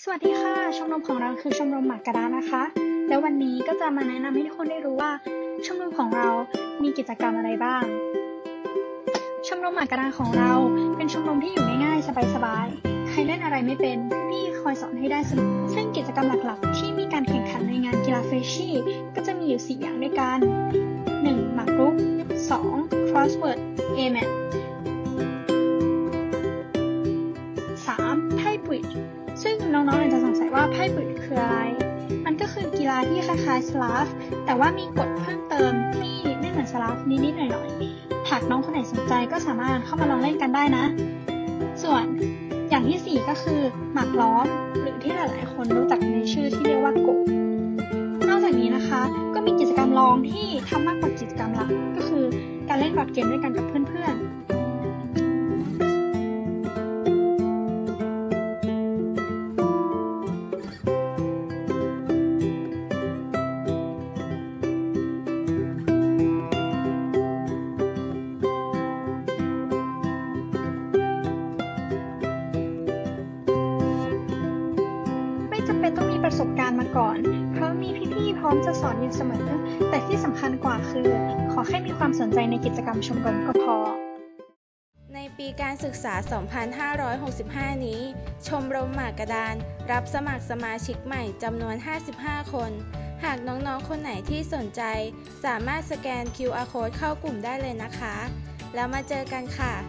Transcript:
วัสดีค่ะชมรมของเราคือชมรมหมากกระดานนะคะแล้ววันนี้ก็จะมาแนะนำให้ทุกคนได้รู้ว่าชมรมของเรามีกิจกรรมอะไรบ้างชมรมหมากกระดานของเราเป็นชมรมที่อยู่ง่ายๆสบายๆใครเล่นอะไรไม่เป็นพี่คอยสอนให้ได้สนุกซึ่งกิจกรรมหลักๆที่มีการแข่งขันในงานกีฬาเฟรชชี่ก็จะมีอยู่4อย่างด้วยกัน 1. หมากรุก 2. crossword A-mat 3. ไพ่บริดจ์ซึ่งน้องๆอาจจะสงสัยว่าไพ่บริดจ์คืออะไรมันก็คือกีฬาที่คล้ายๆสลาฟแต่ว่ามีกฎเพิ่มเติมที่ไม่เหมือนสลาฟนิดๆหน่อยๆหากน้องคนไหนสนใจก็สามารถเข้ามาลองเล่นกันได้นะส่วนอย่างที่4ก็คือหมากล้อมหรือที่หลายๆคนรู้จักในชื่อที่เรียกว่าโกนอกจากนี้นะคะก็มีกิจกรรมรองที่ทำมากกว่ากิจกรรมหลักก็คือการเล่นบอร์ดเกมด้วยกันกับเพื่อนๆไม่จำเป็นต้องมีประสบการณ์มาก่อนเพราะมีพี่ๆพร้อมจะสอนอยู่เสมอแต่ที่สำคัญกว่าคือขอแค่มีความสนใจในกิจกรรมชมรมก็พอในปีการศึกษา 2565 นี้ชมรมหมากกระดานรับสมัครสมาชิกใหม่จำนวน 55 คน หากน้องๆ คนไหนที่สนใจสามารถสแกน QR Code เข้ากลุ่มได้เลยนะคะแล้วมาเจอกันค่ะ